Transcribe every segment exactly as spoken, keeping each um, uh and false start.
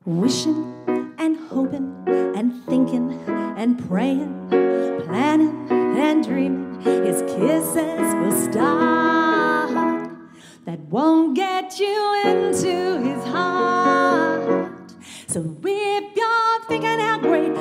wishing and hoping and thinking and praying, planning and dreaming. His kisses will start. That won't get you into his heart. So if you're thinking how great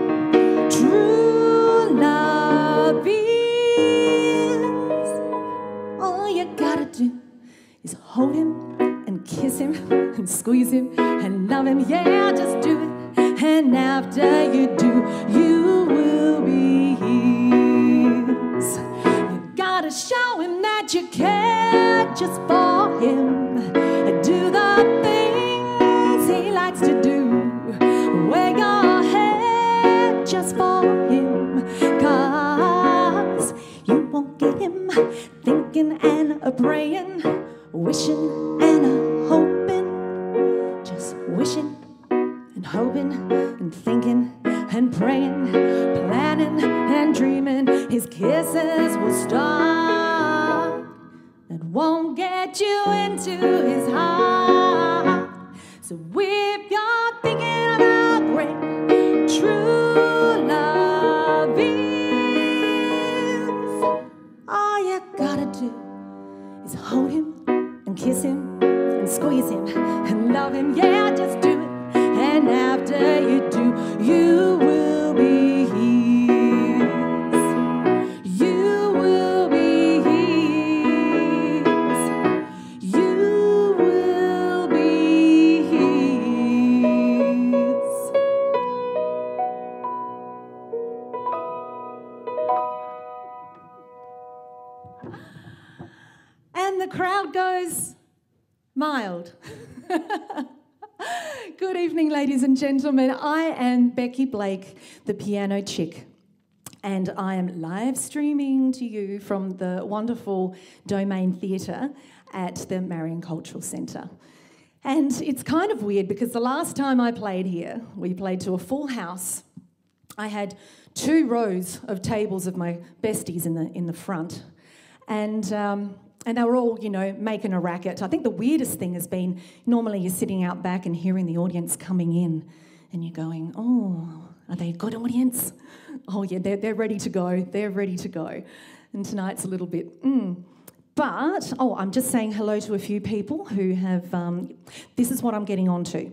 true love is, all you gotta do is hold him and kiss him and squeeze him and love him. Yeah, just do it. And after you do, you will be his. You gotta show him that you care just for him. Do the things he likes to do. Wear your hair just for him. Cause you won't get him thinking and a praying, wishing and a hoping. Just wishing and hoping and thinking and praying, planning and dreaming. His kisses will start. That won't get you into his heart. So if you're thinking about great true love is, all you gotta do is hold him and kiss him and squeeze him and love him. Yeah, just do it. And after you do, you will be his. You will be his. You will be his. And the crowd goes mild. Good evening, ladies and gentlemen. I am Becky Blake, the piano chick, and I am live streaming to you from the wonderful Domain Theatre at the Marion Cultural Centre. And it's kind of weird because the last time I played here, we played to a full house. I had two rows of tables of my besties in the in the front, and um, And they were all, you know, making a racket. I think the weirdest thing has been, normally you're sitting out back and hearing the audience coming in and you're going, oh, are they a good audience? Oh, yeah, they're, they're ready to go. They're ready to go. And tonight's a little bit, mm. But, oh, I'm just saying hello to a few people who have, um, this is what I'm getting onto.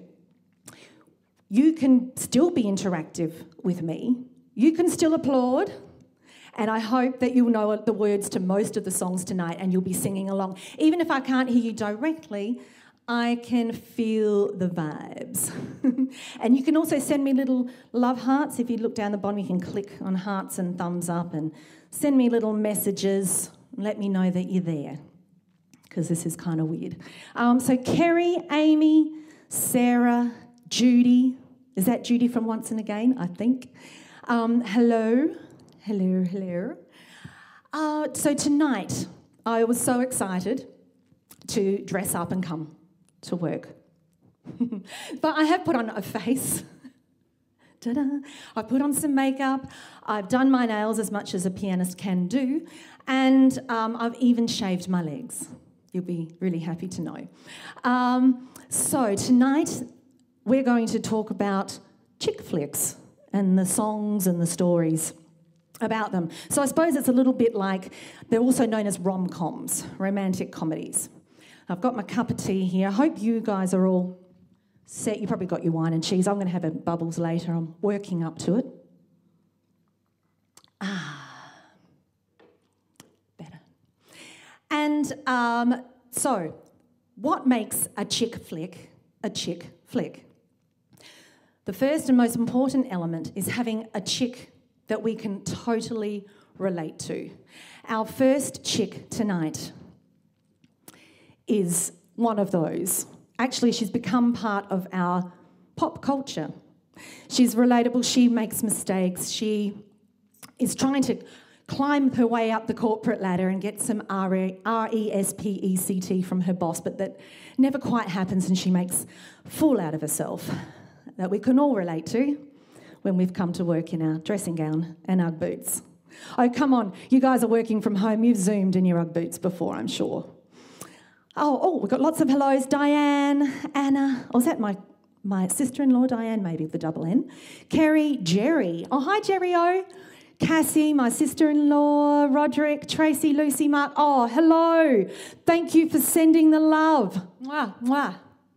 You can still be interactive with me. You can still applaud. And I hope that you'll know the words to most of the songs tonight and you'll be singing along. Even if I can't hear you directly, I can feel the vibes. And you can also send me little love hearts. If you look down the bottom, you can click on hearts and thumbs up and send me little messages. Let me know that you're there, because this is kind of weird. Um, so Kerry, Amy, Sarah, Judy. Is that Judy from Once and Again, I think? Um, hello. Hello, hello. Uh, so tonight, I was so excited to dress up and come to work. But I have put on a face. Ta-da. I've put on some makeup. I've done my nails as much as a pianist can do. And um, I've even shaved my legs. You'll be really happy to know. Um, so tonight, we're going to talk about Chick Flix and the songs and the stories about them. So I suppose it's a little bit like, they're also known as rom-coms, romantic comedies. I've got my cup of tea here. I hope you guys are all set. You probably got your wine and cheese. I'm going to have a bubbles later. I'm working up to it. Ah, better. And um, so, what makes a chick flick a chick flick? The first and most important element is having a chick that we can totally relate to. Our first chick tonight is one of those. Actually, she's become part of our pop culture. She's relatable, she makes mistakes, she is trying to climb her way up the corporate ladder and get some R E S P E C T from her boss, but that never quite happens, and she makes a fool out of herself that we can all relate to when we've come to work in our dressing gown and Ugg boots. Oh, come on, you guys are working from home. You've Zoomed in your Ugg boots before, I'm sure. Oh, oh, we've got lots of hellos. Diane, Anna. Oh, is that my my sister-in-law Diane, maybe with the double N. Kerry, Jerry. Oh, hi, Jerry-O. Cassie, my sister-in-law, Roderick, Tracy, Lucy, Mark. Oh, hello. Thank you for sending the love. Mwah, mwah.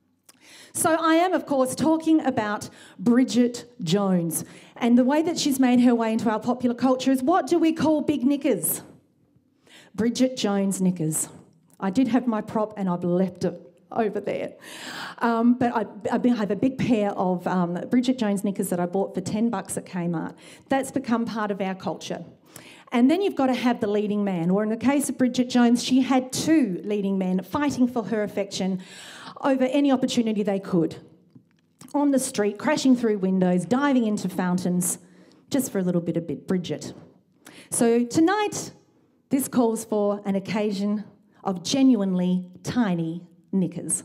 So I am, of course, talking about Bridget Jones. And the way that she's made her way into our popular culture is, what do we call big knickers? Bridget Jones knickers. I did have my prop and I've left it over there. Um, but I, I have a big pair of um, Bridget Jones knickers that I bought for ten bucks at Kmart. That's become part of our culture. And then you've got to have the leading man, or in the case of Bridget Jones, she had two leading men fighting for her affection over any opportunity they could. On the street, crashing through windows, diving into fountains, just for a little bit of bit Bridget. So tonight, this calls for an occasion of genuinely tiny knickers.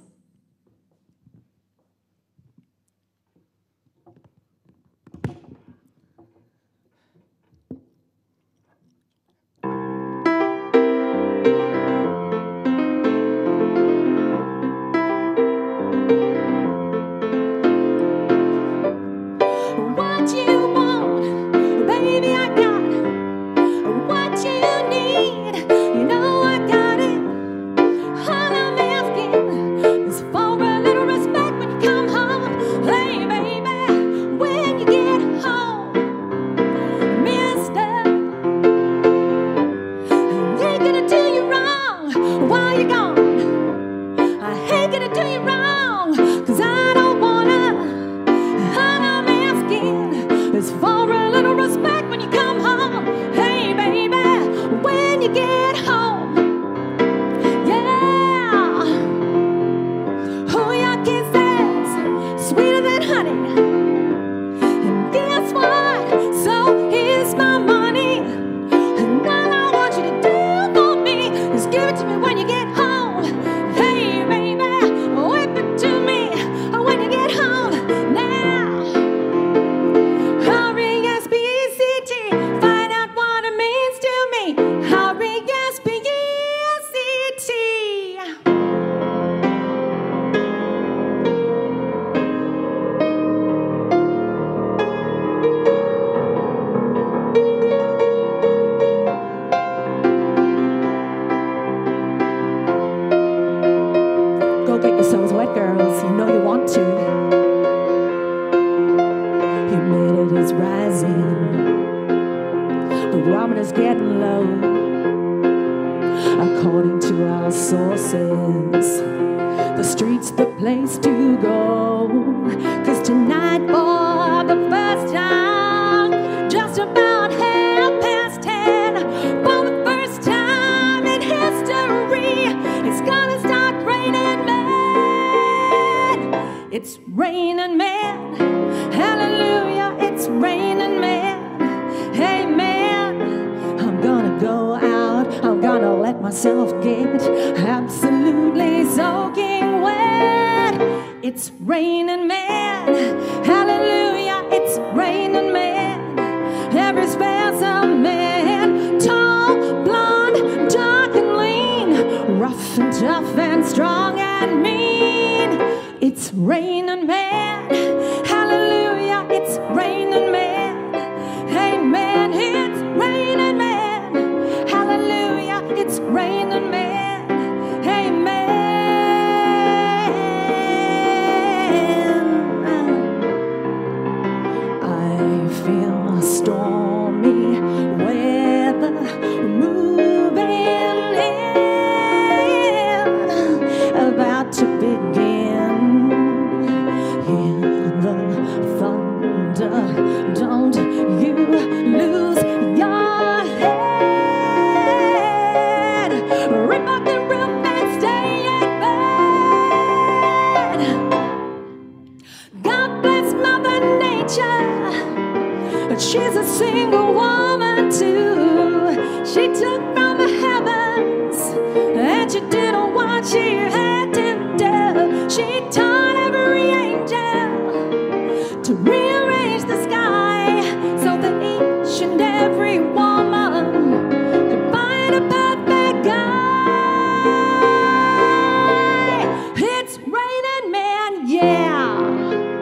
Yeah.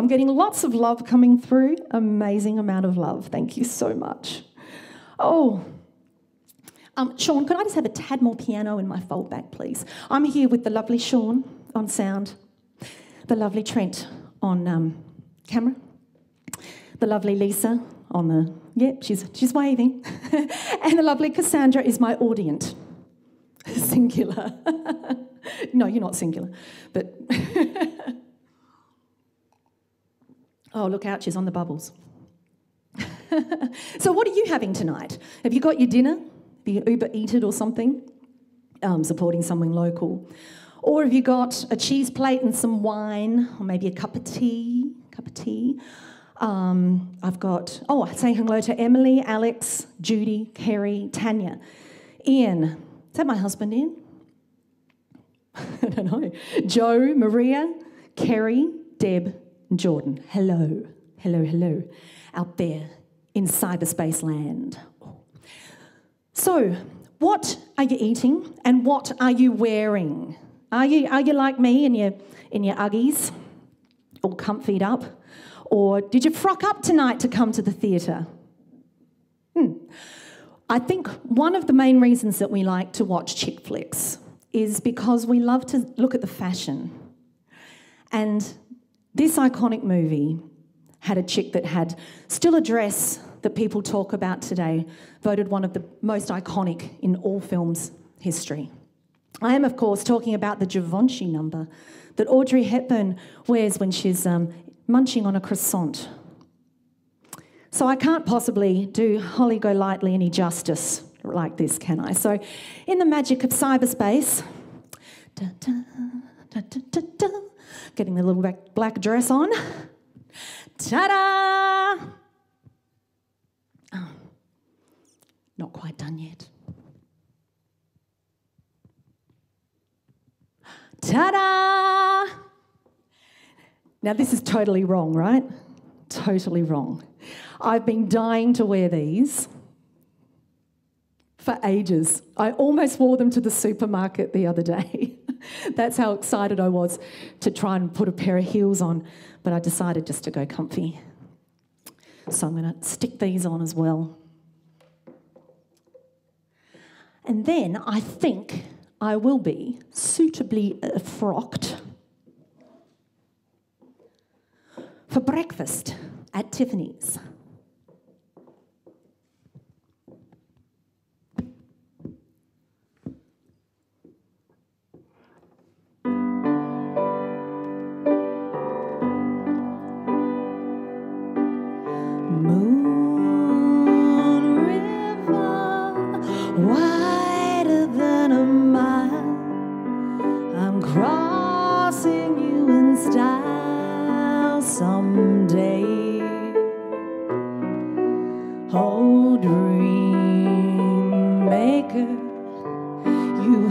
I'm getting lots of love coming through. Amazing amount of love. Thank you so much. Oh, um, Sean, could I just have a tad more piano in my fold back, please? I'm here with the lovely Sean on sound, the lovely Trent on um, camera, the lovely Lisa on the, yeah, she's, she's waving, and the lovely Cassandra is my audient. Singular. No, you're not singular, but... Oh, look out, she's on the bubbles. So what are you having tonight? Have you got your dinner? Have you Uber Eated or something? Um, supporting something local. Or have you got a cheese plate and some wine, or maybe a cup of tea? Cup of tea. Um, I've got, oh, saying hello to Emily, Alex, Judy, Kerry, Tanya. Ian, is that my husband, Ian? I don't know. Joe, Maria, Kerry, Deb, and Jordan. Hello, hello, hello, out there in cyberspace land. So, what are you eating and what are you wearing? Are you are you like me in your in your Uggies, all comfied up, or did you frock up tonight to come to the theatre? Hmm. I think one of the main reasons that we like to watch Chick Flix is because we love to look at the fashion. And this iconic movie had a chick that had still a dress that people talk about today, voted one of the most iconic in all films history. I am, of course, talking about the Givenchy number that Audrey Hepburn wears when she's um, munching on a croissant. So I can't possibly do Holly Golightly any justice like this, can I? So in the magic of cyberspace, da, da, da, da, da, da, getting the little black, black dress on, ta-da! Oh, not quite done yet. Ta-da! Now this is totally wrong, right? Totally wrong. I've been dying to wear these for ages. I almost wore them to the supermarket the other day. That's how excited I was to try and put a pair of heels on, but I decided just to go comfy. So I'm going to stick these on as well. And then I think I will be suitably uh, frocked for breakfast at Tiffany's. Moon river, wider than a mile, I'm crossing you in style someday. Oh, dream maker, you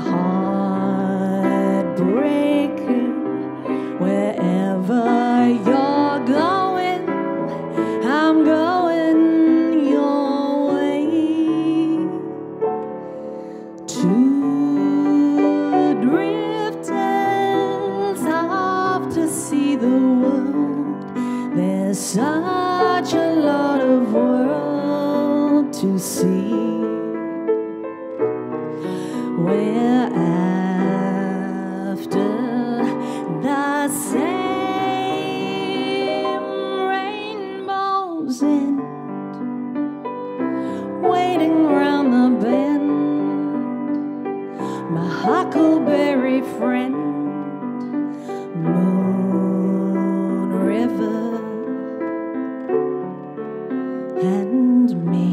heartbreaker, wherever you're going, I'm going your way. Two drifters off to see the world. There's such a lot of world to see. We're after the same rainbow's end, waiting round the bend, my huckleberry friend, Moon River and me.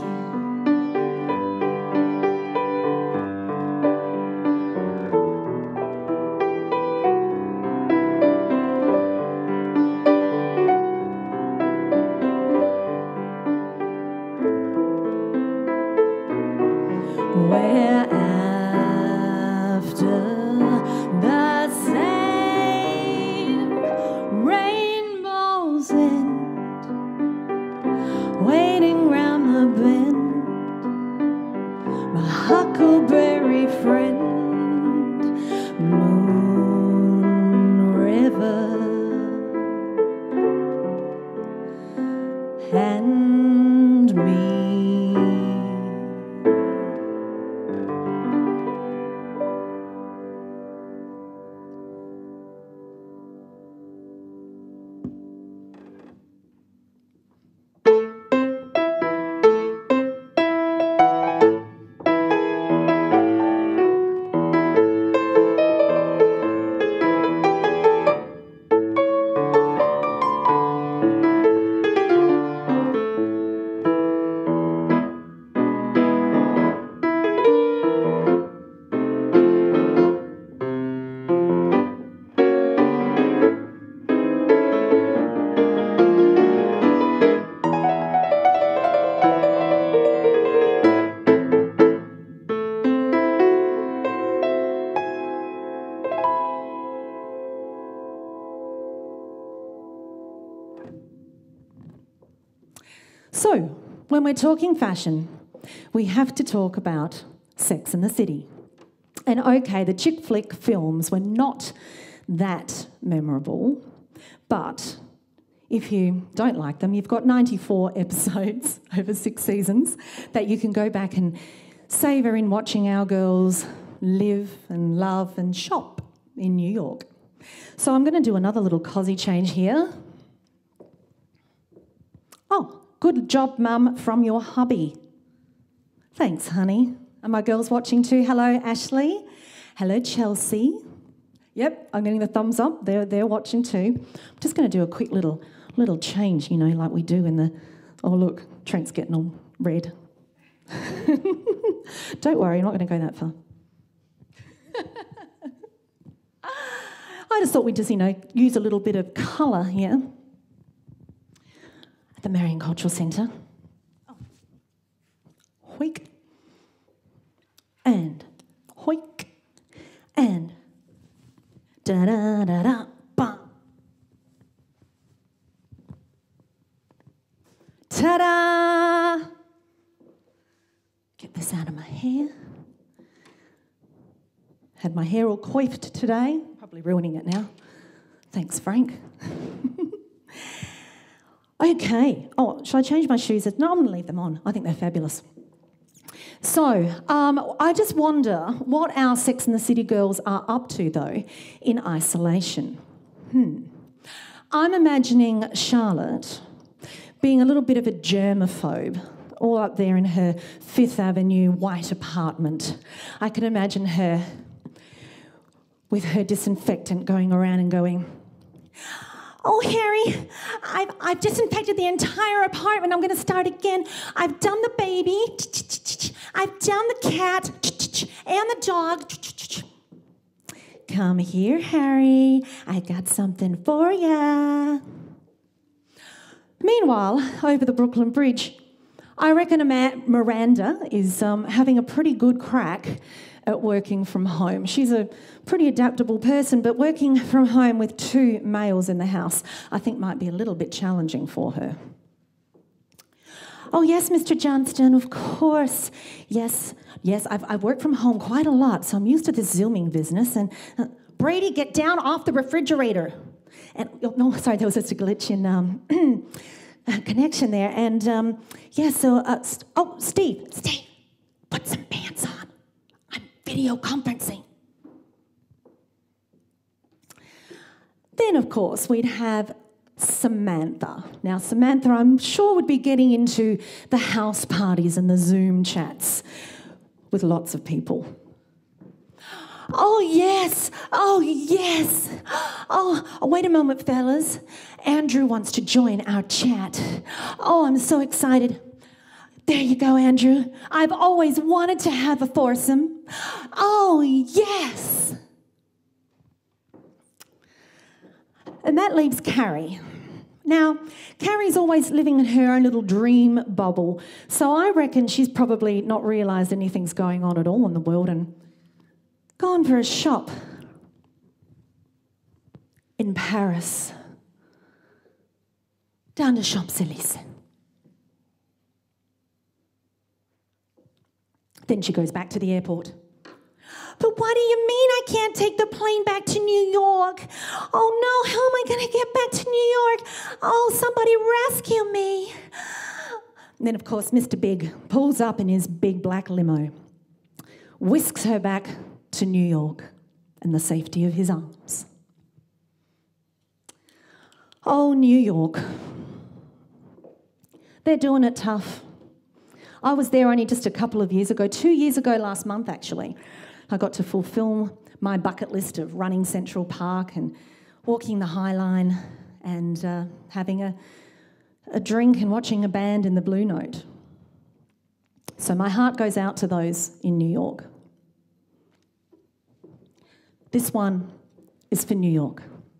We're after the same rainbow's end, waiting round the bend, my huckleberry friend, Moon River and me. So, when we're talking fashion, we have to talk about Sex and the City. And okay, the Chick Flick films were not that memorable, but if you don't like them, you've got ninety-four episodes over six seasons that you can go back and savour in watching our girls live and love and shop in New York. So I'm going to do another little cosy change here. Oh, good job, Mum, from your hubby. Thanks, honey. Are my girls watching too? Hello, Ashley. Hello, Chelsea. Yep, I'm getting the thumbs up. They're, they're watching too. I'm just going to do a quick little little change, you know, like we do in the... Oh, look, Trent's getting all red. Don't worry, I'm not going to go that far. I just thought we'd just, you know, use a little bit of colour here at the Marion Cultural Centre. Oh. Hoik. And hoik. And da-da-da-da, ba. Ta-da! Get this out of my hair. Had my hair all coiffed today. Probably ruining it now. Thanks, Frank. Okay. Oh, should I change my shoes? No, I'm going to leave them on. I think they're fabulous. So, um, I just wonder what our Sex and the City girls are up to, though, in isolation. Hmm. I'm imagining Charlotte being a little bit of a germaphobe, all up there in her Fifth Avenue white apartment. I can imagine her with her disinfectant going around and going, "Oh, Harry, I've, I've disinfected the entire apartment. I'm going to start again. I've done the baby. I've done the cat and the dog. Come here, Harry. I got something for ya." Meanwhile, over the Brooklyn Bridge, I reckon Miranda is um, having a pretty good crack at working from home. She's a pretty adaptable person, but working from home with two males in the house, I think might be a little bit challenging for her. "Oh, yes, Mister Johnston, of course. Yes, yes, I've, I've worked from home quite a lot, so I'm used to this Zooming business. And uh, Brady, get down off the refrigerator." And, oh, no, sorry, there was just a glitch in um, connection there. And, um, yeah, so, uh, st- oh, Steve, Steve, put some pants on. I'm video conferencing. Then, of course, we'd have Samantha. Now, Samantha, I'm sure, would be getting into the house parties and the Zoom chats with lots of people. "Oh, yes. Oh, yes. Oh, wait a moment, fellas. Andrew wants to join our chat. Oh, I'm so excited. There you go, Andrew. I've always wanted to have a foursome. Oh, yes." And that leaves Carrie. Now, Carrie's always living in her own little dream bubble, so I reckon she's probably not realised anything's going on at all in the world and gone for a shop in Paris, down to Champs-Élysées. Then she goes back to the airport. But what do you mean I can't take the plane back to New York? Oh no, how am I going to get back to New York? Oh, somebody rescue me. And then, of course, Mister Big pulls up in his big black limo, whisks her back to New York in the safety of his arms. Oh, New York. They're doing it tough. I was there only just a couple of years ago, two years ago last month actually. I got to fulfil my bucket list of running Central Park and walking the High Line and uh, having a, a drink and watching a band in the Blue Note. So my heart goes out to those in New York. This one is for New York.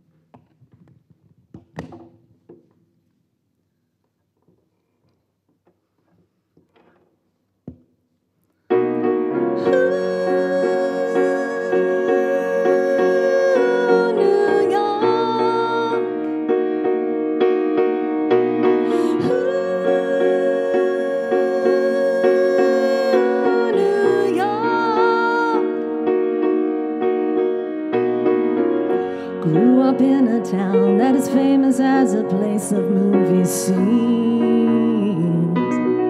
Grew up in a town that is famous as a place of movie scenes.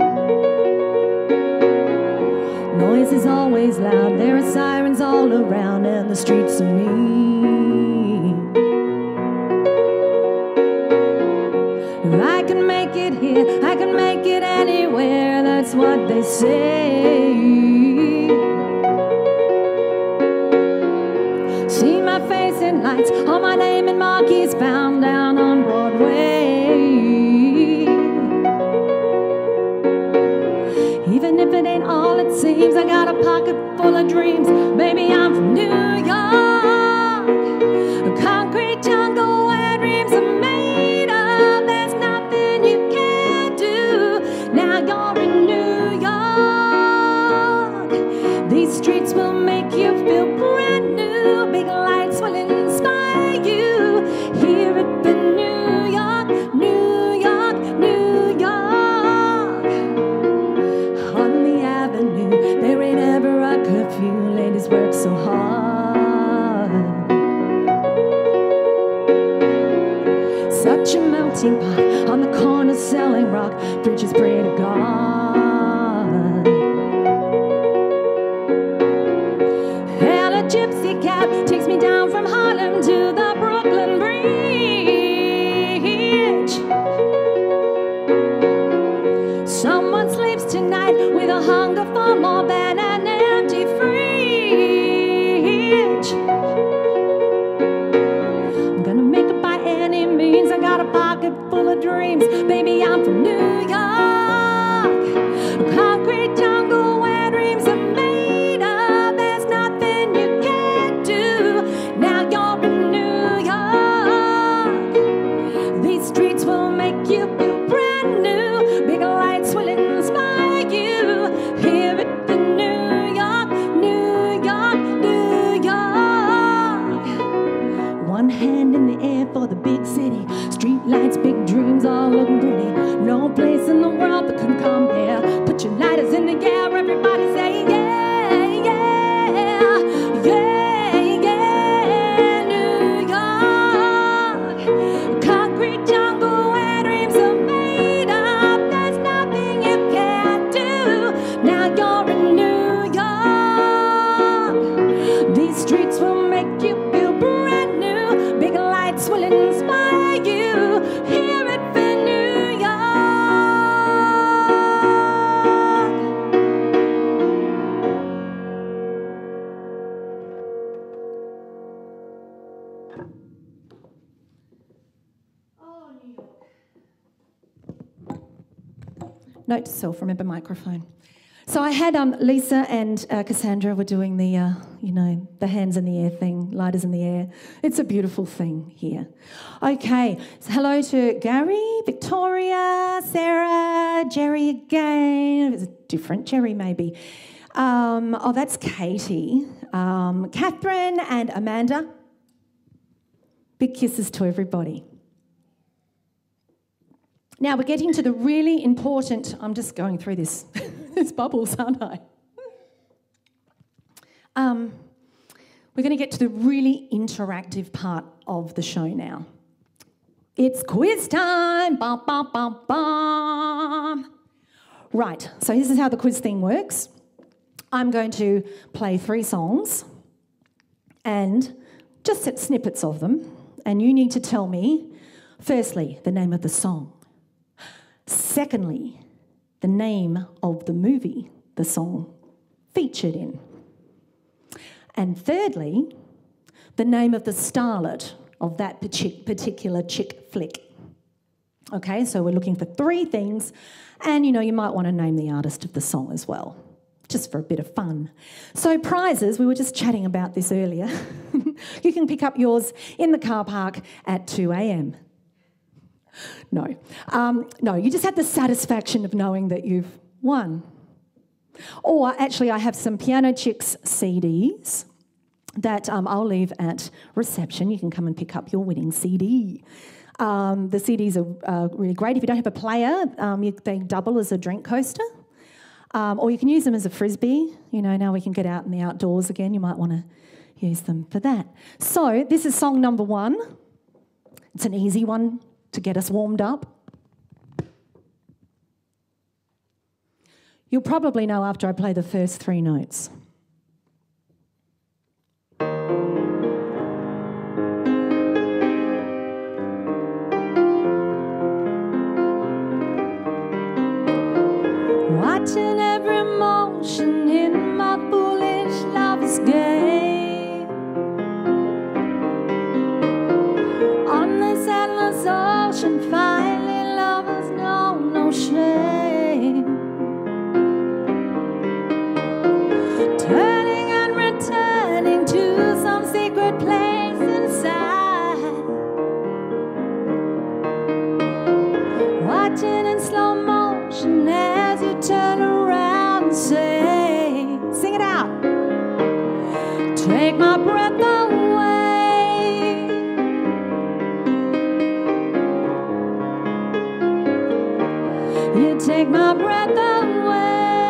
Noise is always loud, there are sirens all around, and the streets are mean. If I can make it here, I can make it anywhere, that's what they say. See my face in lights, all my name in marquees found down on Broadway. Even if it ain't all it seems, I got a pocket full of dreams. Baby, I'm from New York, a concrete jungle where dreams are made of. There's nothing you can't do. Now you're in New York. These streets will make you feel brand new. Big lights will inspire you. Hear it for New York, New York, New York. On the avenue, there ain't ever a curfew. Ladies work so hard. Such a melting pot on the corner selling rock. Bridges pray to God. Hell, a gypsy cab takes me down from Harlem to the Brooklyn Bridge. Someone sleeps tonight with a hunger for more than an empty fridge. I'm gonna make it by any means. I got a pocket full of dreams. Baby, I'm from New York, a concrete jungle where dreams are made of. There's nothing you can't do. Now you're in New York. These streets will make you feel brand new. Big lights will inspire you. Hear it for New York, New York, New York. One hand in the air for the big city. Street lights, big dreams, all looking pretty. No place in the world that can compare. Put your lighters in the air, everybody say yeah, yeah, yeah, yeah. New York, concrete jungle where dreams are made of. There's nothing you can't do. Now you're in New York. These streets will make you feel brand new. Big lights will inspire you. Hear it for New York. Oh, New York. Note to self, remember microphone. So I had um, Lisa and uh, Cassandra were doing the, uh, you know, the hands in the air thing, lighters in the air. It's a beautiful thing here. Okay, so hello to Gary, Victoria, Sarah, Jerry again. It's a different Jerry maybe. Um, oh, that's Katie, um, Catherine and Amanda. Big kisses to everybody. Now we're getting to the really important, I'm just going through this, it's bubbles, aren't I? Um, We're going to get to the really interactive part of the show now. It's quiz time. Bum, bum, bum, bum. Right, so this is how the quiz thing works. I'm going to play three songs and just snippets of them, and you need to tell me, firstly, the name of the song. Secondly, the name of the movie the song featured in. And thirdly, the name of the starlet of that particular chick flick. Okay, so we're looking for three things, and you know, you might want to name the artist of the song as well, just for a bit of fun. So prizes, we were just chatting about this earlier. You can pick up yours in the car park at two a m. No, um, no, you just had the satisfaction of knowing that you've won. Or actually, I have some Piano Chicks C Ds that um, I'll leave at reception. You can come and pick up your winning C D. Um, the C Ds are uh, really great. If you don't have a player, um, you, they double as a drink coaster. Um, or you can use them as a frisbee. You know, now we can get out in the outdoors again. You might want to use them for that. So this is song number one. It's an easy one to get us warmed up. You'll probably know after I play the first three notes. Watching every motion in my foolish lover's game. On this endless ocean, finally lovers know no shame. Turning and returning to some secret place inside. Watching in slow motion as you turn around and say, sing it out. Take my breath away. You take my breath away.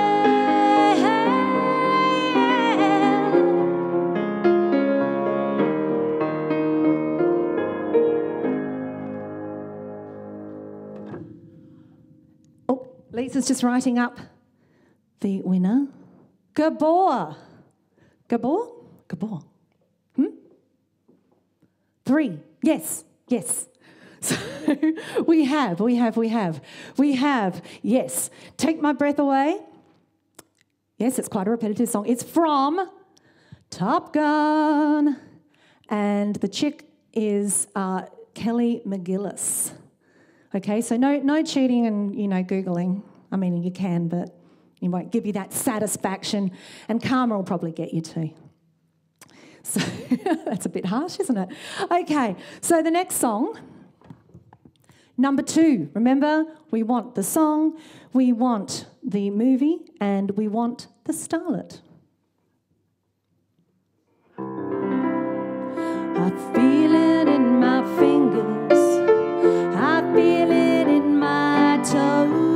Lisa's just writing up the winner. Gabor. Gabor? Gabor. Hmm? Three. Yes. Yes. So we have, we have, we have. We have, yes. Take My Breath Away. Yes, it's quite a repetitive song. It's from Top Gun. And the chick is uh, Kelly McGillis. Okay, so no no cheating and, you know, Googling. I mean, you can, but it won't give you that satisfaction. And karma will probably get you too. So that's a bit harsh, isn't it? Okay, so the next song, number two. Remember, we want the song, we want the movie, and we want the starlet. I feel it in my fingers, I feel it in my toes.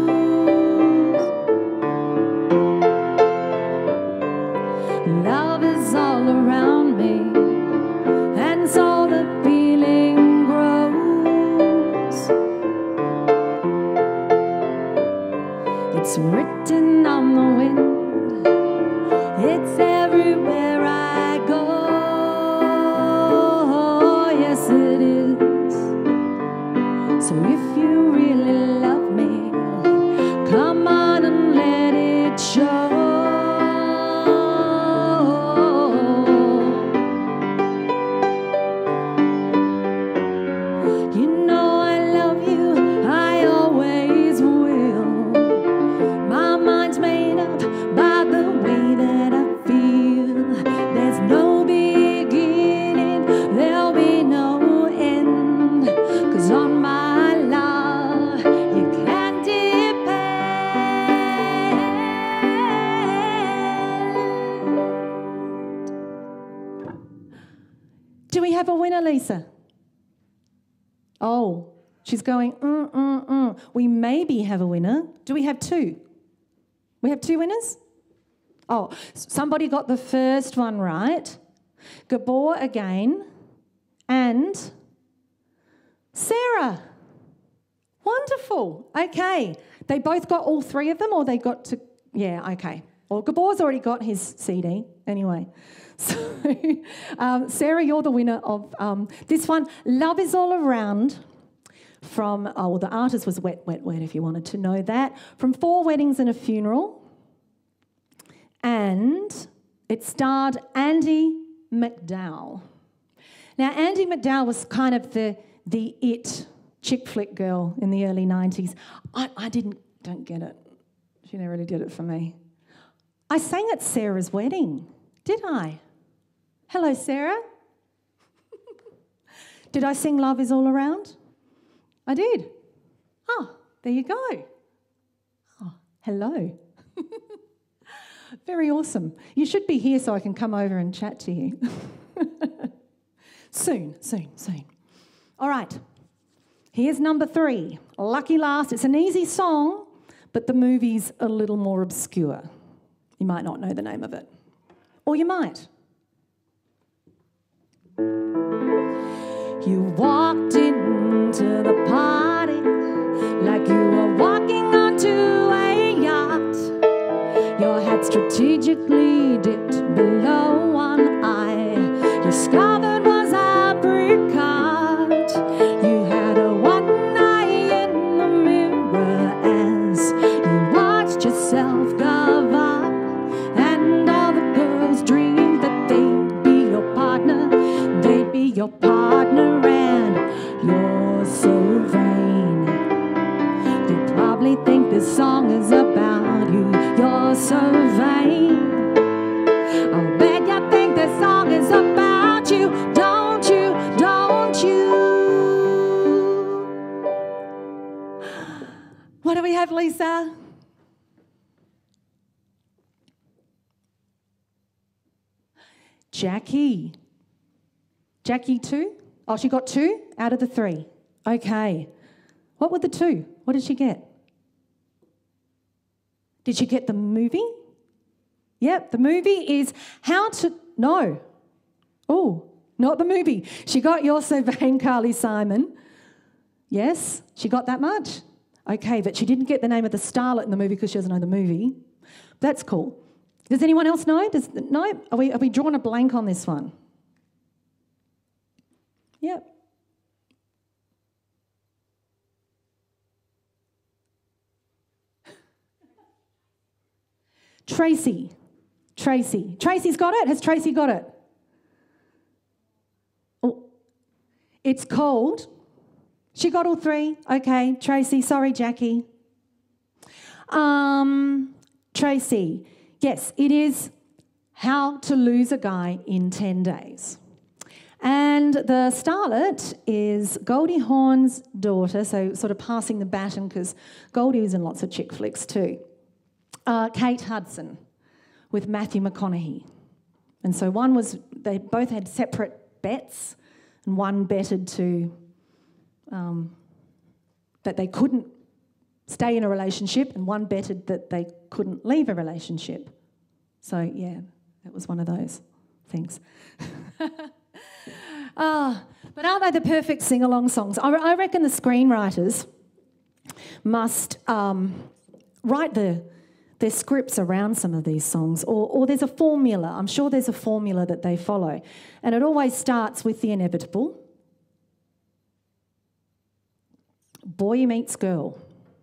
Love is all around me, and so the feeling grows. It's written on the wind, it's everywhere I go. Yes, it is. So if you really love me, come on and let it show. You know I love you, I always will. My mind's made up by the way that I feel. There's no beginning, there'll be no end. 'Cause on my love you can depend. Do we have a winner, Lisa? Oh, she's going, mm, mm, mm. We maybe have a winner. Do we have two? We have two winners? Oh, somebody got the first one right. Gabor again, and Sarah. Wonderful. Okay. They both got all three of them, or they got to... Yeah, okay. Well, Gabor's already got his C D anyway. So, um, Sarah, you're the winner of um, this one. Love is All Around from... Oh, well, the artist was Wet, Wet, Wet, if you wanted to know that. From Four Weddings and a Funeral. And it starred Andy McDowell. Now, Andy McDowell was kind of the, the it chick flick girl in the early nineties. I, I didn't... Don't get it. She never really did it for me. I sang at Sarah's wedding, did I? Hello, Sarah. Did I sing Love is All Around? I did. Oh, there you go. Oh, hello. Very awesome. You should be here so I can come over and chat to you. Soon, soon, soon. All right. Here's number three, Lucky Last. It's an easy song, but the movie's a little more obscure. You might not know the name of it. Or you might. You walked into the party like you were walking onto a yacht. Your hat strategically dipped below one eye. Your scarf was apricot. You had a one eye in the mirror as you watched yourself go up. And all the girls dreamed that they'd be your partner. They'd be your partner, and you're so vain. You probably think this song is about you. You're so vain. I bet you think this song is about you. Don't you, don't you? What do we have, Lisa? Jackie. Jackie two? Oh, she got two out of the three. Okay. What were the two? What did she get? Did she get the movie? Yep, the movie is How to... No. Oh, not the movie. She got You're So Vain, Carly Simon. Yes, she got that much. Okay, but she didn't get the name of the starlet in the movie because she doesn't know the movie. That's cool. Does anyone else know? Does, no? Are we, are we drawing a blank on this one? Yep. Tracy. Tracy. Tracy's got it? Has Tracy got it? Oh. It's called... She got all three? Okay. Tracy. Sorry, Jackie. Um, Tracy. Yes, it is How to Lose a Guy in ten days. And the starlet is Goldie Hawn's daughter, so sort of passing the baton because Goldie was in lots of chick flicks too. Uh, Kate Hudson with Matthew McConaughey. And so one was, they both had separate bets, and one betted to, um, that they couldn't stay in a relationship, and one betted that they couldn't leave a relationship. So, yeah, that was one of those things. Ah, but aren't they the perfect sing-along songs? I, I reckon the screenwriters must um, write the, their scripts around some of these songs, or, or there's a formula. I'm sure there's a formula that they follow. And it always starts with the inevitable. Boy meets girl.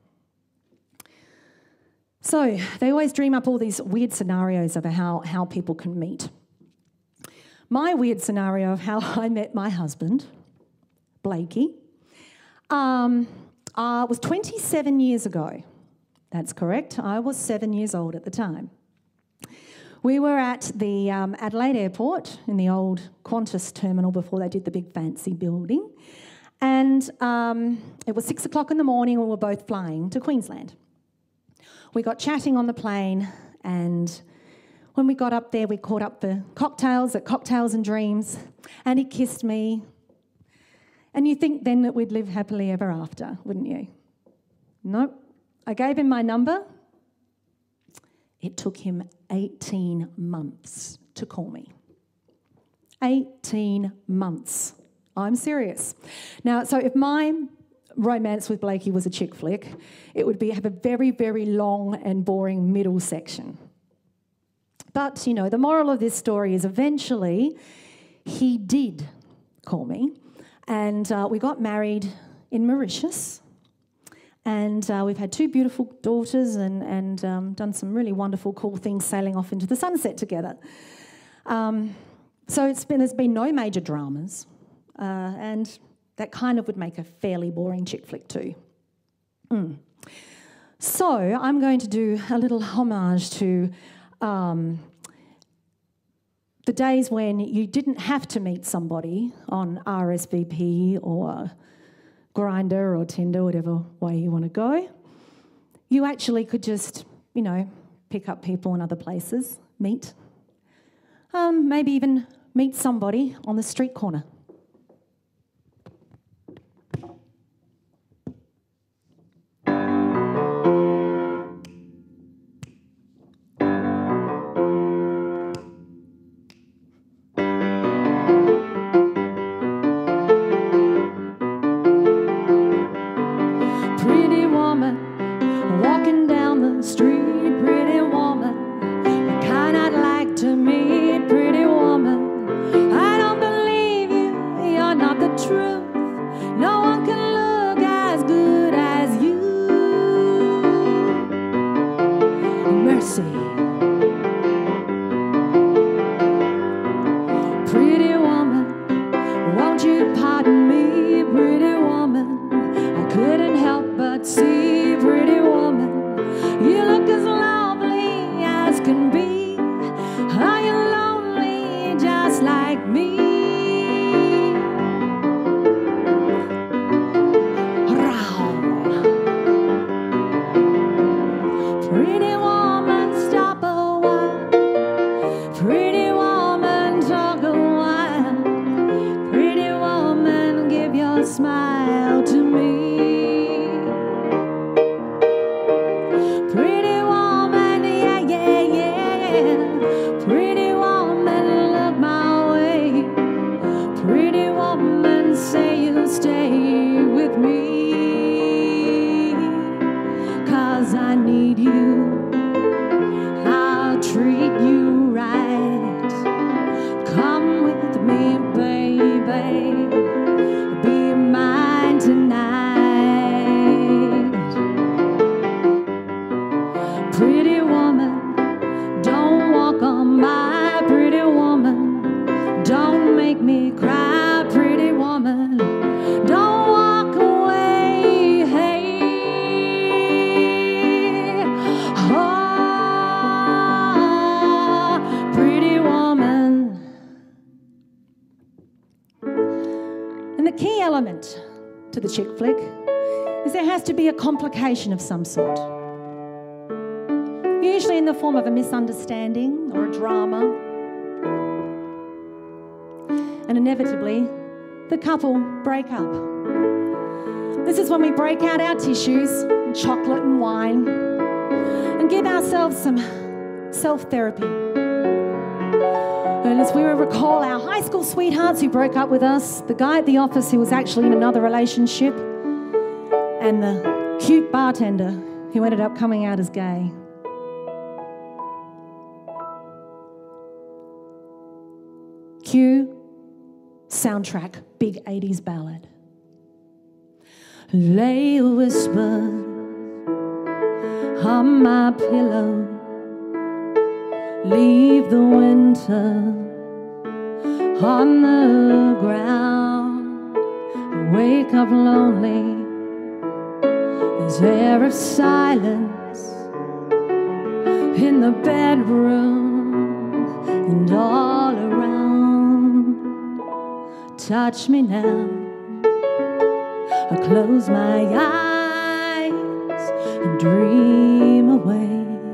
So they always dream up all these weird scenarios of how, how people can meet. My weird scenario of how I met my husband, Blakey, um, uh, was twenty-seven years ago. That's correct. I was seven years old at the time. We were at the um, Adelaide airport in the old Qantas terminal before they did the big fancy building. And um, it was six o'clock in the morning. We were both flying to Queensland. We got chatting on the plane, and when we got up there, we caught up for cocktails at Cocktails and Dreams, and he kissed me. And you think then that we'd live happily ever after, wouldn't you? Nope. I gave him my number. It took him eighteen months to call me. eighteen months. I'm serious. Now, so if my romance with Blakey was a chick flick, it would be have a very, very long and boring middle section. But, you know, the moral of this story is eventually he did call me, and uh, we got married in Mauritius, and uh, we've had two beautiful daughters and, and um, done some really wonderful, cool things sailing off into the sunset together. Um, so it's been, there's been no major dramas. Uh, and that kind of would make a fairly boring chick flick too. Mm. So I'm going to do a little homage to um, the days when you didn't have to meet somebody on R S V P or Grindr or Tinder, whatever way you want to go. You actually could just, you know, pick up people in other places, meet, um, maybe even meet somebody on the street corner. To the chick flick is there has to be a complication of some sort, usually in the form of a misunderstanding or a drama, and inevitably the couple break up. This is when we break out our tissues and chocolate and wine and give ourselves some self-therapy. And as we recall our high school sweethearts who broke up with us, the guy at the office who was actually in another relationship, and the cute bartender who ended up coming out as gay. Cue soundtrack, big eighties ballad. Lay a whisper on my pillow. Leave the winter on the ground. Wake up lonely. There's air of silence in the bedroom and all around. Touch me now. I close my eyes and dream away.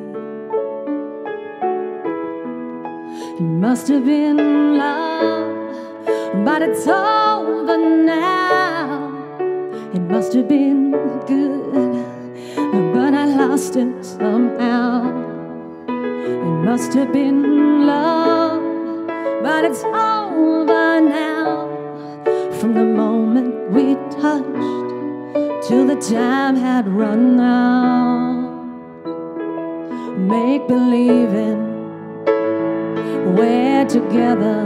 It must have been love, but it's over now. It must have been good, but I lost it somehow. It must have been love, but it's over now. From the moment we touched till the time had run out. Make believing we're together,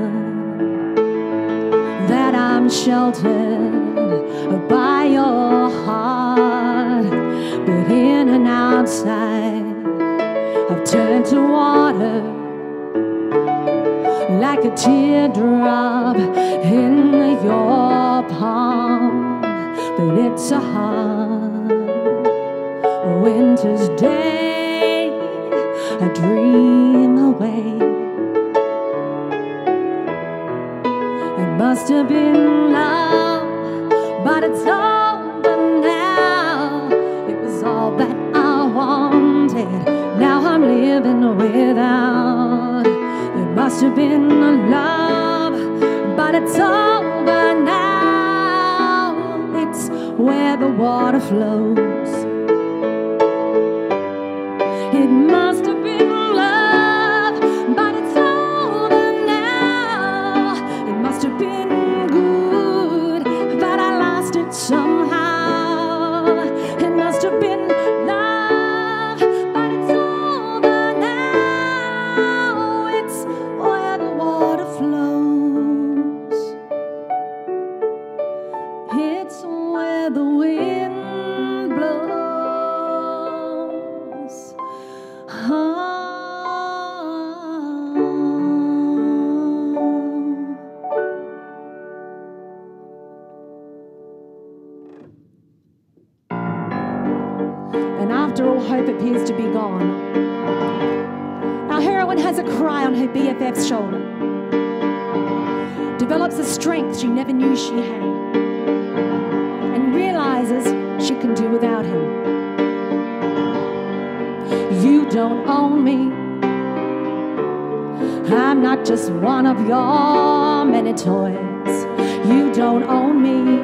that I'm sheltered by your heart, but in and outside I've turned to water, like a teardrop in your palm. But it's a hard winter's day, a dream away. It must have been love, but it's over now. It was all that I wanted, now I'm living without. It must have been love, but it's over now. It's where the water flows. It must have been love, but it's over now. It must have been good that I lost it somehow. It must have been love, but it's over now. It's where the water flows. It's where the wind blows. Oh. And after all hope appears to be gone, our heroine has a cry on her B F F's shoulder, develops a strength she never knew she had, and realizes she can do without him. You don't own me, I'm not just one of your many toys. You don't own me,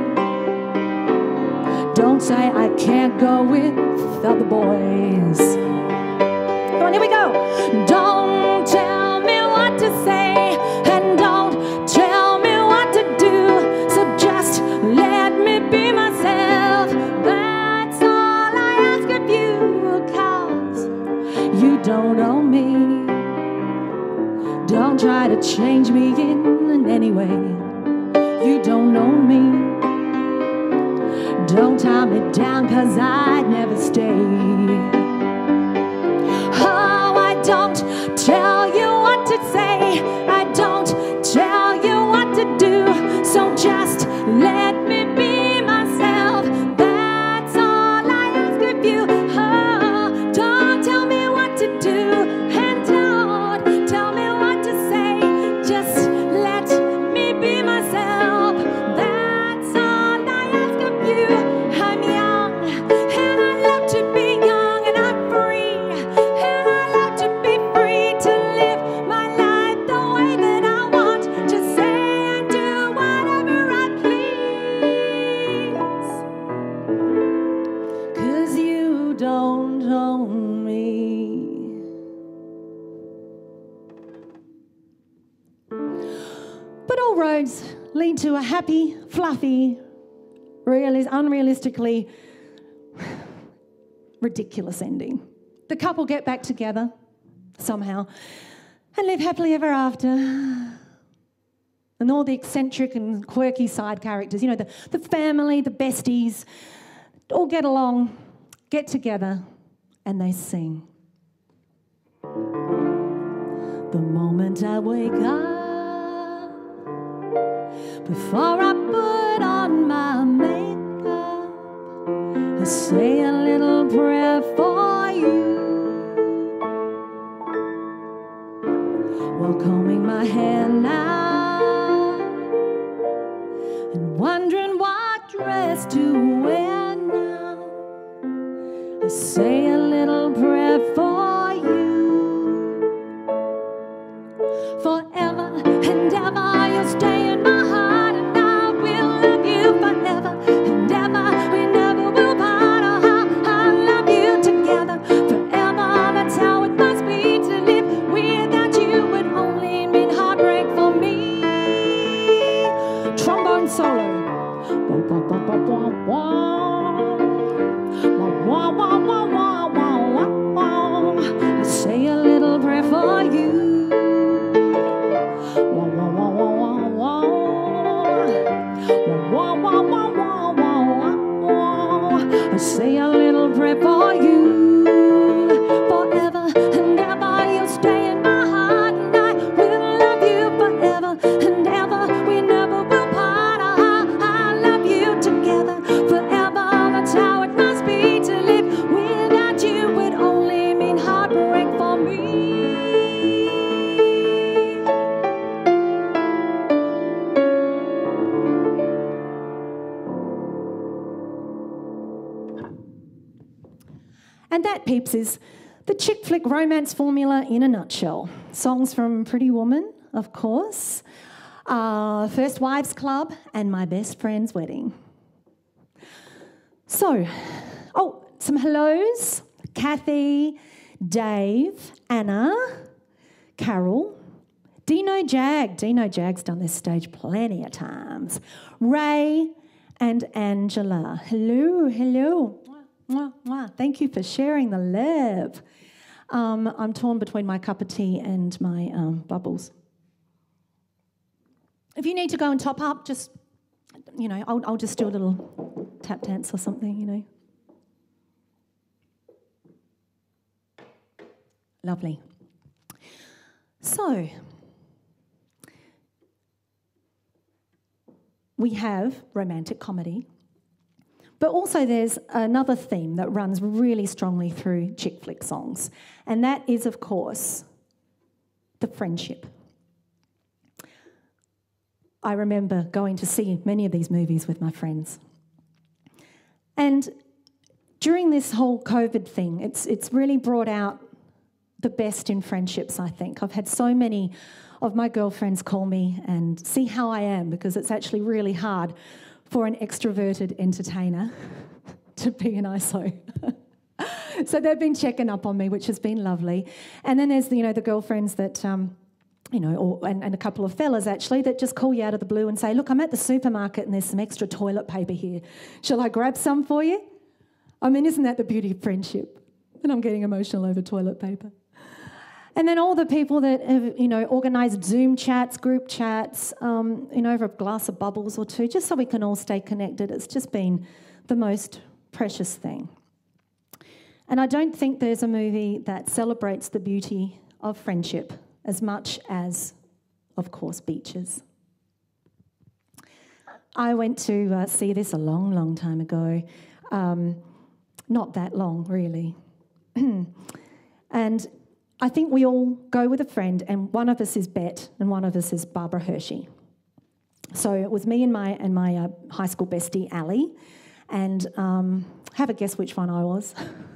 don't say I can't go with other boys. Come on, here we go. Don't tell me what to say, and don't tell me what to do, so just let me be myself. That's all I ask of you, 'cause you don't own me. Don't try to change me in any way. You don't own me. Don't tie me down, 'cause I'd never stay. Oh, I don't tell you what to say, I don't tell you what to do, so just let me be myself. That's all I ask of you. Oh, don't tell me what to do, and don't tell me what to say, just let me be myself. That's all I ask of you. I'm young, and I love to be young, and I'm free, and I love to be free to live my life the way that I want, to say and do whatever I please. 'Cause you don't own me. But all roads lead to a happy, fluffy, realis- unrealistically ridiculous ending. The couple get back together somehow and live happily ever after. And all the eccentric and quirky side characters, you know, the, the family, the besties, all get along, get together, and they sing. The moment I wake up, before I put on my makeup, I say a little prayer for you, while combing my hair now, and wondering what dress to wear now. I say a little prayer for you. Forever and ever you'll stay in my heart, and I will love you forever and ever. We never will part. Oh, how I love you together. And that, peeps, is the chick flick romance formula in a nutshell. Songs from Pretty Woman, of course, uh, First Wives Club, and My Best Friend's Wedding. So, oh, some hellos. Kathy, Dave, Anna, Carol, Dino Jag. Dino Jag's done this stage plenty of times. Ray and Angela. Hello, hello. Mwah, mwah. Thank you for sharing the love. Um, I'm torn between my cup of tea and my um, bubbles. If you need to go and top up, just, you know, I'll, I'll just do a little tap dance or something, you know. Lovely. So, we have romantic comedy, but also there's another theme that runs really strongly through chick flick songs, and that is, of course, the friendship. I remember going to see many of these movies with my friends. And during this whole COVID thing, it's, it's really brought out the best in friendships, I think. I've had so many of my girlfriends call me and see how I am, because it's actually really hard for an extroverted entertainer to be an I S O. So they've been checking up on me, which has been lovely. And then there's, you know, the girlfriends that, um, you know, or, and, and a couple of fellas actually that just call you out of the blue and say, look, I'm at the supermarket and there's some extra toilet paper here. Shall I grab some for you? I mean, isn't that the beauty of friendship? And I'm getting emotional over toilet paper. And then all the people that have, you know, organised Zoom chats, group chats, um, you know, over a glass of bubbles or two, just so we can all stay connected. It's just been the most precious thing. And I don't think there's a movie that celebrates the beauty of friendship as much as, of course, Beaches. I went to uh, see this a long, long time ago. Um, not that long, really. And I think we all go with a friend, and one of us is Bet and one of us is Barbara Hershey. So it was me and my and my uh, high school bestie, Ali, and um, have a guess which one I was.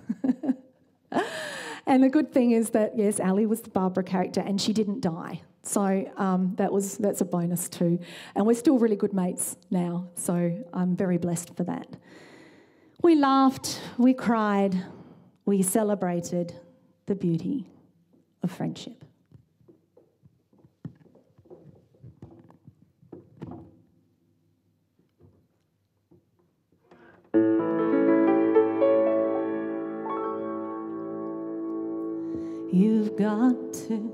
And the good thing is that, yes, Ali was the Barbara character and she didn't die. So um, that was that's a bonus too. And we're still really good mates now, so I'm very blessed for that. We laughed, we cried, we celebrated the beauty of friendship. You've got to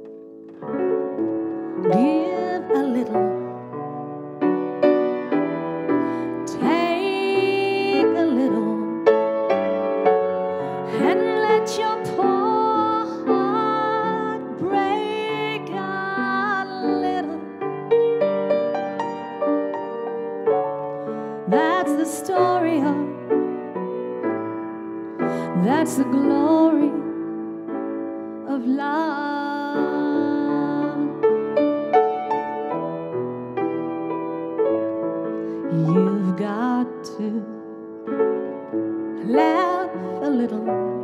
give a little, take a little, and let your poor heart break a little. That's the story of, that's the glory of love. You've got to laugh a little,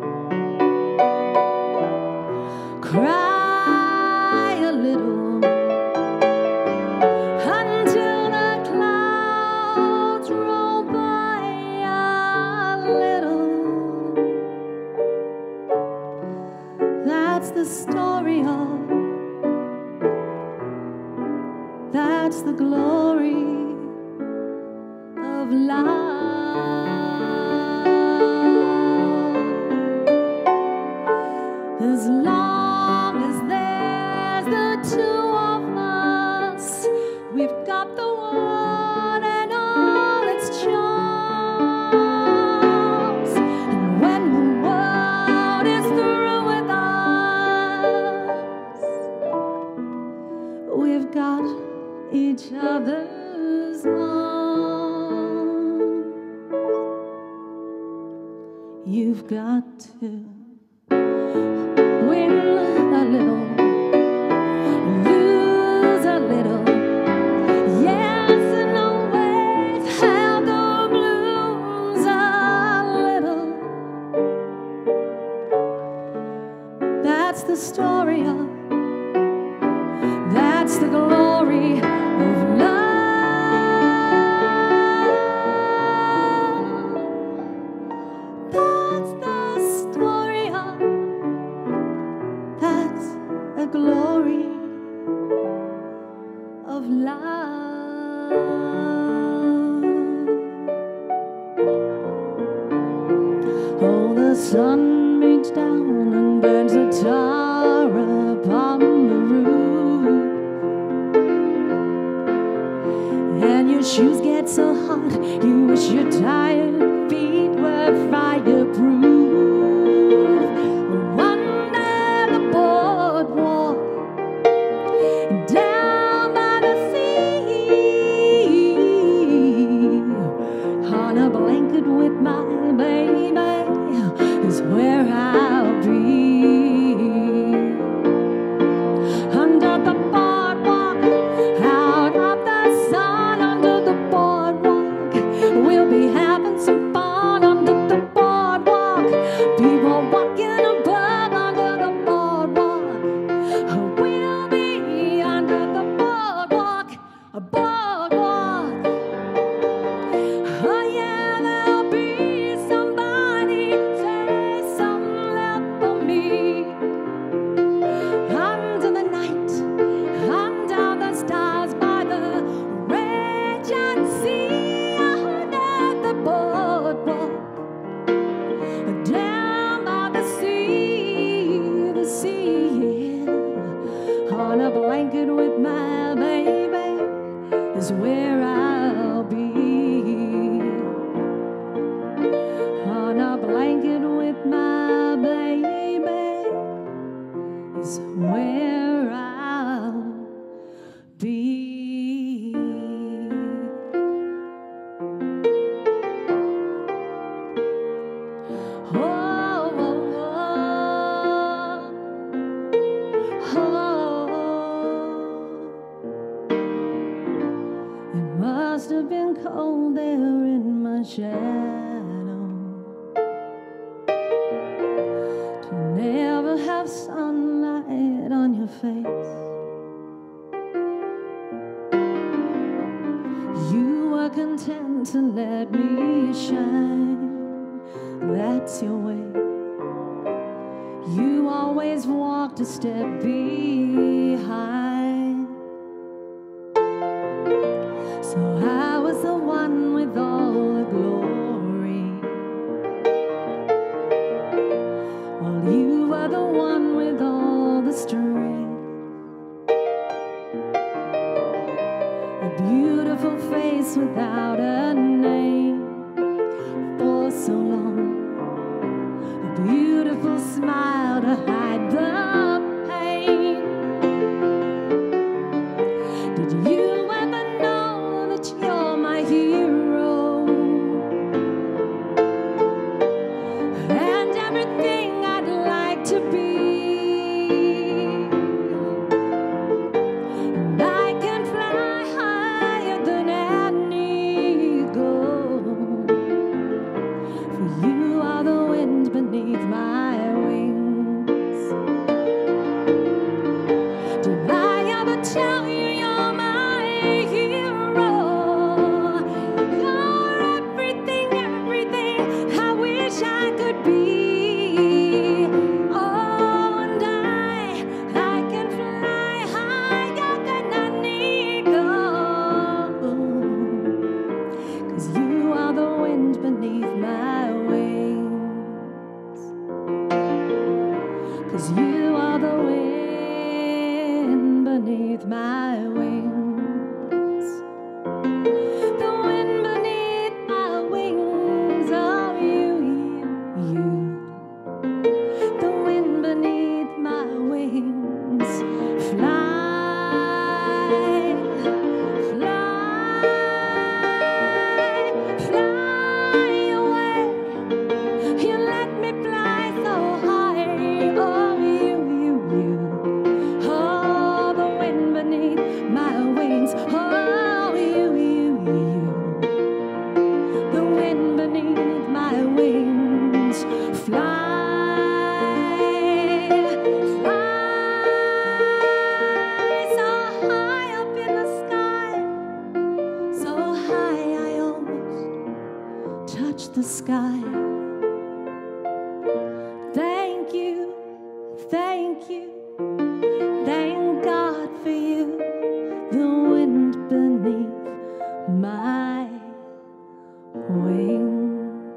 cry a little, until the clouds roll by a little. That's the story of, that's the glory of love. As long as there's the two of us, we've got the world and all its charms. And when the world is through with us, we've got each other's arms. You've got to win a little, lose a little, yes, and always have the blues a little. that's the story of, that's the glory of love. That's the story of, that's the glory of love. Oh, the sun beats down and burns the tar upon the roof, and your shoes get so hot you wish your tired feet were fireproof. Under the boardwalk, down by the sea, on a blanket with my baby is where I'll be. Under the boardwalk, out of the sun, under the boardwalk, we'll be having some fun. Under the boardwalk, people walking above. Under the boardwalk, we'll be under the boardwalk, a boardwalk. Oh yeah, there'll be somebody say something left for me. Under the night, under the stars, by the raging sea, under the boardwalk, down by the sea, the sea, yeah. On a blanket with my baby is where I'll be. On a blanket with my baby is where I'll be. Oh, oh, oh, oh. It must have been cold there in my shadow to never have sunlight on your face. You were content to let me shine, that's your way. You always walked a step behind. So I was the one with all the glory, while you were the one with all the strength. A beautiful face without a name for so long, a beautiful smile to hide the pain. Did you ever know that you're my hero and everything I'd like to be? And I can fly higher than an eagle, for you are the wind beneath my wings. Did I ever tell you you're my hero? You're everything, everything I wish I could be. Oh, and I, I can fly higher than an eagle, 'cause you are the wind beneath my wings. 'Cause you are the wind beneath my wings. The wind beneath my wings. Oh, you, you, you. The wind beneath my wings. Fly, fly, fly away. You let me fly so high. Oh, you, you, you. Oh, the wind beneath my wings. thank you, thank God for you, the wind beneath my wings.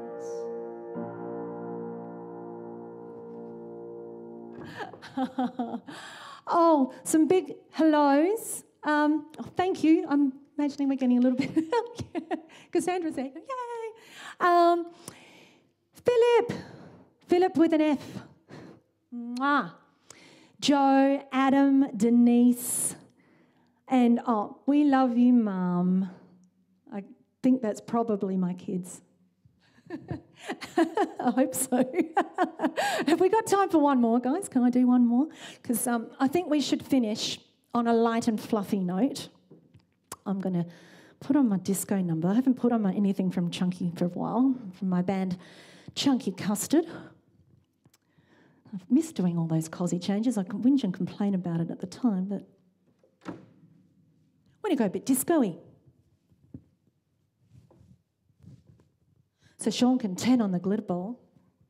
Oh, some big hellos. Um, oh, thank you. I'm imagining we're getting a little bit... Cassandra's there. Yay! Um, Philip. Philip with an F. Mwah. Joe, Adam, Denise, and, oh, we love you, Mum. I think that's probably my kids. I hope so. Have we got time for one more, guys? Can I do one more? Because um, I think we should finish on a light and fluffy note. I'm going to put on my disco number. I haven't put on my anything from Chunky for a while, from my band Chunky Custard. I've missed doing all those cosy changes. I can whinge and complain about it at the time, but I want to go a bit disco-y. So Sean can ten on the glitter ball.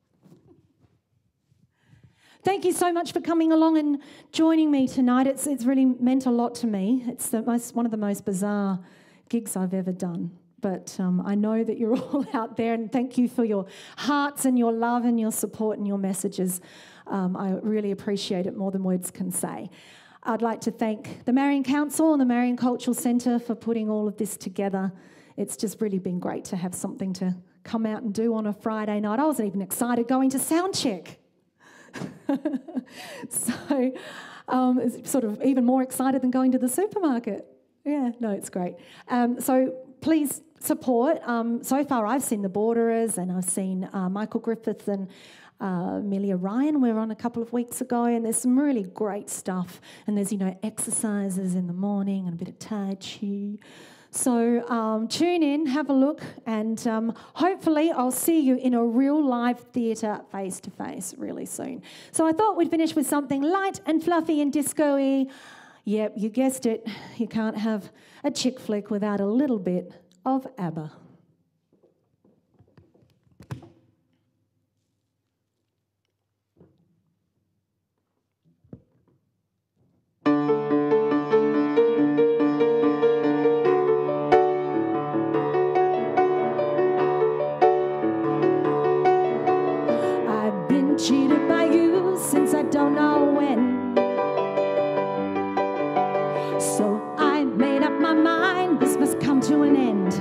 Thank you so much for coming along and joining me tonight. It's it's really meant a lot to me. It's the most one of the most bizarre gigs I've ever done. But um, I know that you're all out there, and thank you for your hearts and your love and your support and your messages. Um, I really appreciate it more than words can say. I'd like to thank the Marion Council and the Marion Cultural Centre for putting all of this together. It's just really been great to have something to come out and do on a Friday night. I wasn't even excited going to sound check. so um, it's sort of even more excited than going to the supermarket. Yeah, no, it's great. Um, so please support. Um, so far I've seen the Borderers, and I've seen uh, Michael Griffith and uh, Amelia Ryan. We were on a couple of weeks ago, and there's some really great stuff. And there's, you know, exercises in the morning and a bit of Tai Chi. So um, tune in, have a look, and um, hopefully I'll see you in a real live theatre face-to-face really soon. So I thought we'd finish with something light and fluffy and disco-y. Yep, you guessed it. You can't have a chick flick without a little bit of ABBA. Cheated by you since I don't know when. So I made up my mind, this must come to an end.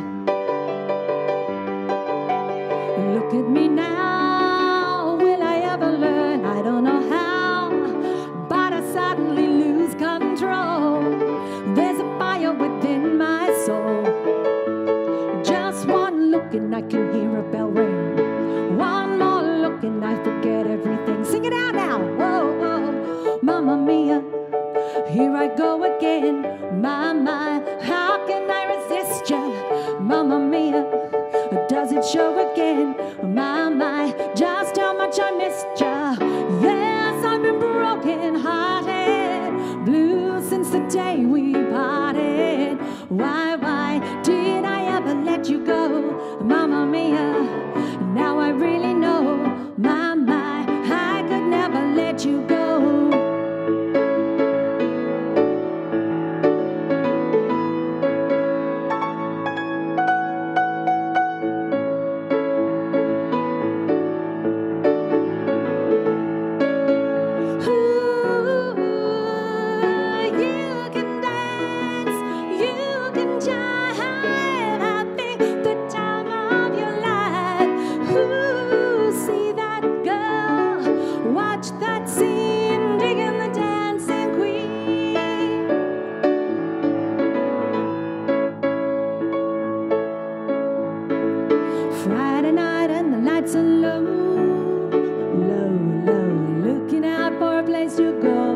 Look at me now, will I ever learn? I don't know how, but I suddenly lose control. There's a fire within my soul. Just one look and I can hear a bell ring. One more look and I forget everything. Sing it out now. Whoa, whoa, Mamma Mia, here I go again. My, my, how can I resist ya? Mamma Mia, does it show again? My, my, just how much I missed ya. Yes, I've been broken hearted, blue since the day we parted. Why, why did I ever let you go? Mamma Mia, now I really know. My, my, I could never let you go. Friday night and the lights are low, low, low, looking out for a place to go.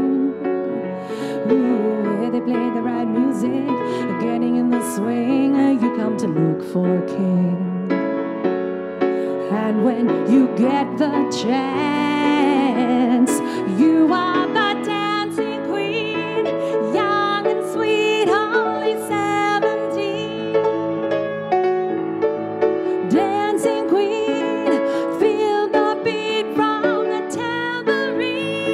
Ooh, where they play the right music, getting in the swing, you come to look for a king. And when you get the chance, you are the dancing queen, young and sweet, only seventeen. Dancing queen, feel the beat from the tambourine.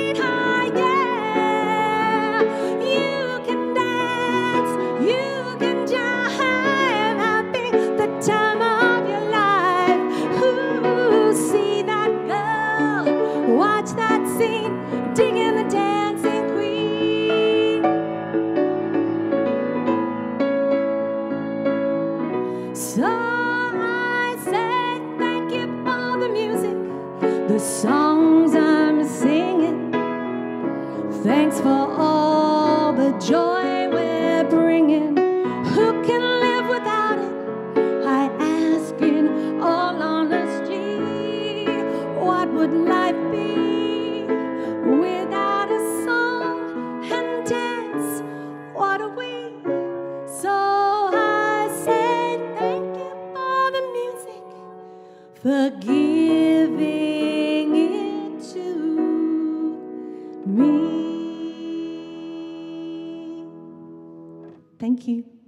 that scene, digging the dancing queen. So I said thank you for the music, the songs I'm singing. Thanks for all the joy we're bringing. Who can live without it? I ask in all honesty. What would life be without a song and dance? What are we? So I said thank you for the music, for giving it to me. Thank you.